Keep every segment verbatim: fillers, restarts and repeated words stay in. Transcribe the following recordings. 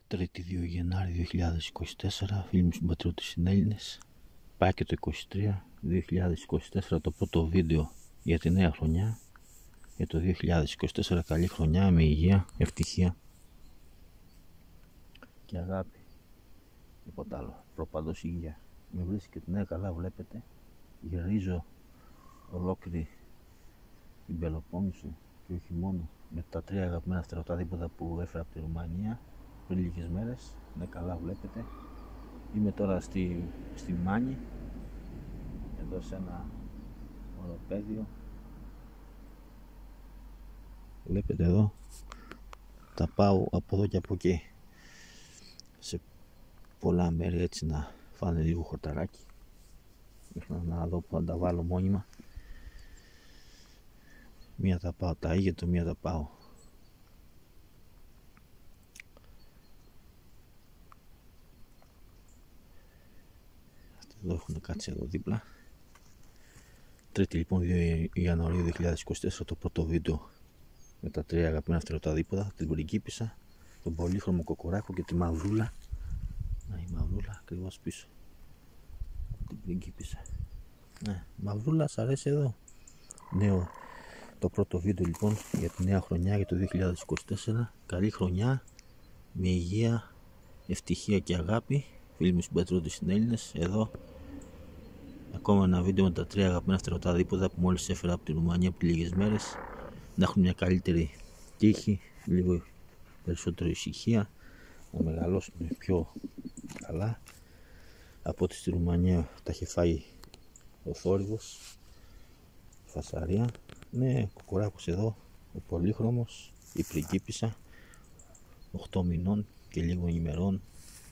Τρίτη δύο Γενάρη δύο χιλιάδες είκοσι τέσσερα, φίλοι μου συμπατριώτες συνέλληνες. Πάει και το είκοσι τρία, δύο χιλιάδες είκοσι τέσσερα, το πρώτο βίντεο για τη νέα χρονιά. Για το δύο χιλιάδες είκοσι τέσσερα, καλή χρονιά με υγεία, ευτυχία και αγάπη. Τίποτα άλλο, προπαντός υγεία. Με βρίσκεται, ναι, καλά βλέπετε. Γυρίζω ολόκληρη την Πελοπόννησο και όχι μόνο, με τα τρία αγαπημένα στερεοτάδιποδα που έφερα από τη Ρουμανία πριν λίγες μέρες. Ναι, καλά βλέπετε. Είμαι τώρα στη, στη Μάνη, εδώ σε ένα οροπέδιο. Βλέπετε εδώ, τα πάω από εδώ και από εκεί σε πολλά μέρη, έτσι να φάνε λίγο χορταράκι. Μέχρι να δω που θα τα βάλω μόνιμα. Μία τα πάω τα Αίγετο, μία τα πάω εδώ, έχουν κάτσει εδώ δίπλα. Τρίτη λοιπόν δύο Ιανουαρίου δύο χιλιάδες είκοσι τέσσερα, το πρώτο βίντεο με τα τρία αγαπημένα στερεοτάδιποδα, την πριγκίπισσα, τον πολύχρωμο κοκοράκο και τη μαυρούλα. Να, η μαυρούλα ακριβώς πίσω την πριγκίπισσα. Ναι, μαυρούλα, σ' αρέσει εδώ. Νέο, το πρώτο βίντεο λοιπόν για τη νέα χρονιά, για το δύο χιλιάδες είκοσι τέσσερα. Καλή χρονιά με υγεία, ευτυχία και αγάπη, φίλοι μου συμπατριώτες συνέλληνες. Εδώ ακόμα ένα βίντεο με τα τρία αγαπημένα στερεοτάδιποδα που μόλις έφερα από τη Ρουμανία πριν λίγες μέρες. Να έχουν μια καλύτερη τύχη, λίγο περισσότερη ησυχία, να μεγαλώσουν πιο καλά. Από ό,τι στη Ρουμανία τα είχε φάει ο θόρυβος, φασαρία. Ναι, κοκοράκος εδώ, ο πολύχρωμος, η πριγκίπισσα, οκτώ μηνών και λίγο ημερών.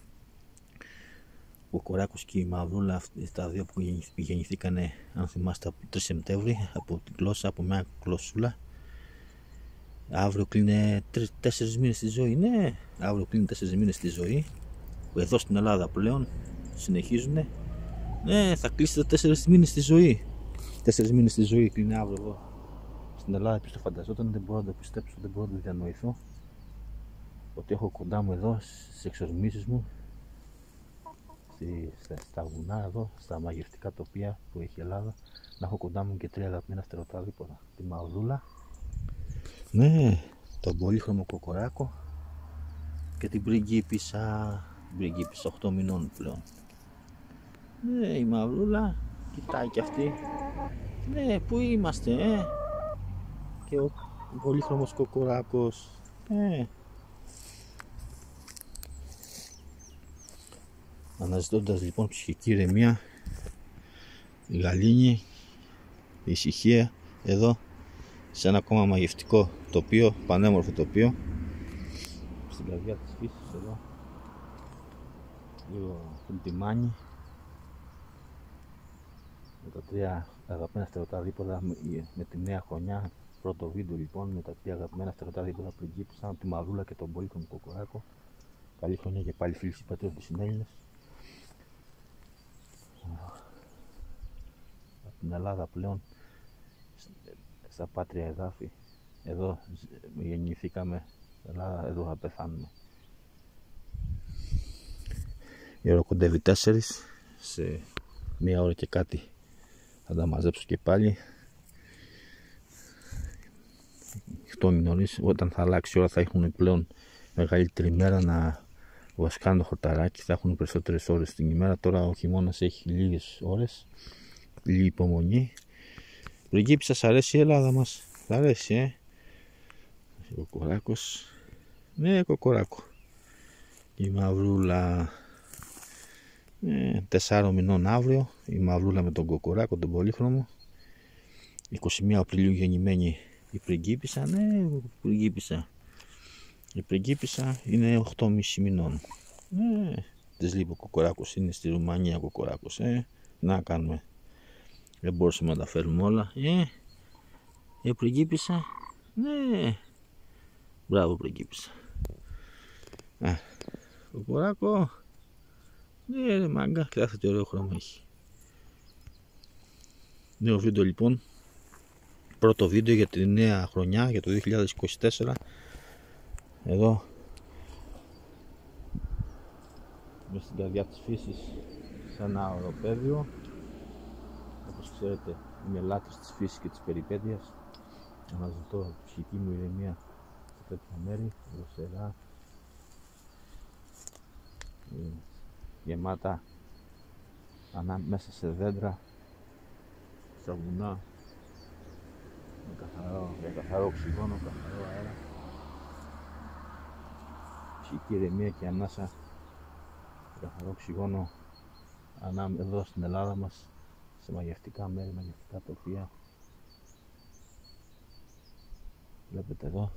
Ο κοκοράκος και η μαυρούλα, τα δύο που γεννηθήκανε, αν θυμάστε, από τρεις Σεπτέμβρη, από την γλώσσα, από μια γλωσσούλα. Αύριο κλείνει τέσσερις μήνες στη ζωή. Ναι, αύριο κλείνει τέσσερις μήνες στη ζωή. Που εδώ στην Ελλάδα πλέον συνεχίζουν. Ναι, θα κλείσετε τέσσερις μήνες στη ζωή. Τέσσερις μήνες στη ζωή κλείνει αύριο εδώ στην Ελλάδα. Ποιος το φανταζόταν, δεν μπορώ να το πιστέψω, δεν μπορώ να το διανοηθώ. Ότι έχω κοντά μου εδώ στις εξορμήσεις μου, στη, στα, στα βουνά εδώ, στα μαγευτικά τοπία που έχει η Ελλάδα, να έχω κοντά μου και τρία αγαπημένα στερεοτάδιποδα. Τη μαυρούλα, ναι, τον πολύχρωμο κοκοράκο και την πριγκίπισσα, πριγκίπισσα οκτώ μηνών πλέον. Ναι, η μαυρούλα κοιτάει κι αυτή. Ναι, πού είμαστε, ε? Και ο πολύχρωμος κοκοράκος. Ε. Αναζητώντας λοιπόν ψυχική ηρεμία, η γαλήνη, η ησυχία εδώ σε ένα ακόμα μαγευτικό τοπίο, πανέμορφο τοπίο, στην καρδιά της φύσης εδώ, λίγο πριν τη Μάνη, με τα τρία αγαπημένα στερεοτάδιποδα με, με τη νέα χρονιά. Πρώτο βίντεο λοιπόν με τα τρία αγαπημένα στερεοτάδιποδα πριγκίπισσα, τη μαυρούλα και τον πολύχρωμο κοκοράκο. Καλή χρονιά και πάλι, φίλοι συμπατριώτες συνέλληνες. Από την Ελλάδα πλέον στα πάτρια εδάφη, εδώ γεννηθήκαμε, Ελλάδα, εδώ θα πεθάνουμε. Η ώρα κοντεύει τέσσερις, σε μία ώρα και κάτι θα τα μαζέψω και πάλι. Χτώνει νωρίς, όταν θα αλλάξει η ώρα θα έχουν πλέον μεγαλύτερη μέρα να βασκάνε το χορταράκι, θα έχουν περισσότερες ώρες την ημέρα. Τώρα ο χειμώνας έχει λίγες ώρες, λίγη υπομονή. Πριγκίπισσα, σ' αρέσει η Ελλάδα μας, σ' αρέσει, ε? Ο κοκοράκος, ναι, κοκοράκο. Η μαυρούλα, ναι, τεσσάρων μηνών αύριο, η μαυρούλα με τον κοκοράκο, τον πολύχρωμο. είκοσι μία Απριλίου γεννημένη η πριγκίπισσα, ναι, η πριγκίπισσα. Η πριγκίπισσα είναι οκτώ και μισή μηνών. Ναι, της λείπει ο κοκοράκος, είναι στη Ρουμανία ο κοκοράκος, ε? Να κάνουμε. Δεν μπορούσαμε να τα φέρουμε όλα. Ε, η πριγκίπισσα, ναι. Μπράβο πριγκίπισσα. Α, κοκοράκο. Ναι ρε μάγκα, κοιτάξτε τι ωραίο χρώμα έχει. Νέο βίντεο λοιπόν. Πρώτο βίντεο για τη νέα χρονιά, για το δύο χιλιάδες είκοσι τέσσερα. Εδώ Είμαι στην καρδιά της φύσης, σε ένα οροπέδιο. Όπως ξέρετε, είμαι λάτρης της φύσης και της περιπέτειας. Αναζητώ ψυχική μου ηρεμία σε τέτοια μέρη, δροσερά, γεμάτα ανά, μέσα σε δέντρα, στα βουνά, με καθαρό, με καθαρό οξυγόνο, καθαρό αέρα. Ψυχική ηρεμία και ανάσα, με καθαρό οξυγόνο, ανά, εδώ στην Ελλάδα μας, σε μαγευτικά μέρη, μαγευτικά τοπία. Βλέπετε εδώ,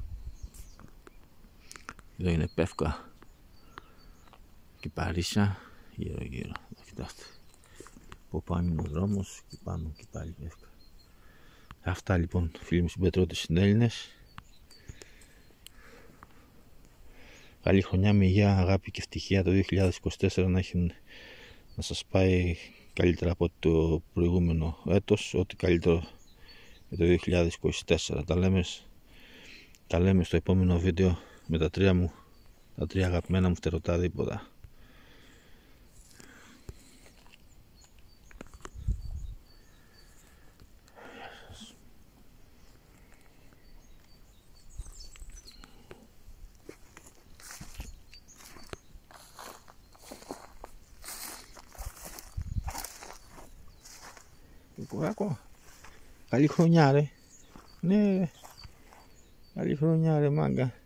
εδώ είναι Πεύκα και Παρίσια, γύρω γύρω, κοιτάξτε, από πάνω είναι ο δρόμος και πάνω και πάλι Πεύκα. Αυτά λοιπόν, φίλοι μου συμπατριώτες συνέλληνες. Καλή χρονιά με υγεία, αγάπη και ευτυχία το δύο χιλιάδες είκοσι τέσσερα, να, έχει, να σας πάει καλύτερα από το προηγούμενο έτος, ό,τι καλύτερο για το δύο χιλιάδες είκοσι τέσσερα. Τα λέμε, τα λέμε στο επόμενο βίντεο με τα τρία μου, τα τρία αγαπημένα μου φτερωτά δίποδα. Κουράκο, καλή χρονιά ρε. Ναι, καλή χρονιά ρε μάγκα.